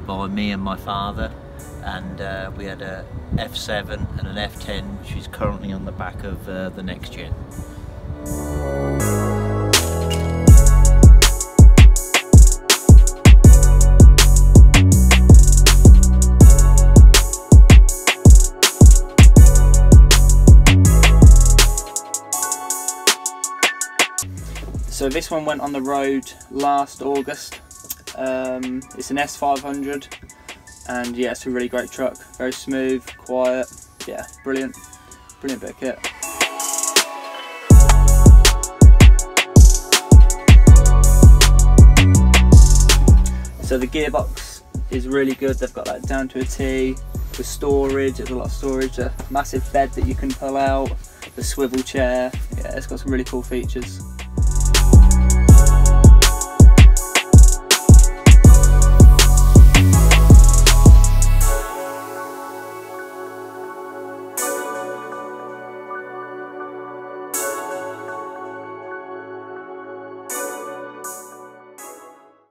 by me and my father, and we had a F7 and an F10, which is currently on the back of the next gen. So this one went on the road last August. It's an S500, and yeah, it's a really great truck. Very smooth, quiet, yeah, brilliant bit of kit. So the gearbox is really good. They've got that down to a T. The storage, there's a lot of storage. A massive bed that you can pull out. The swivel chair. Yeah, it's got some really cool features.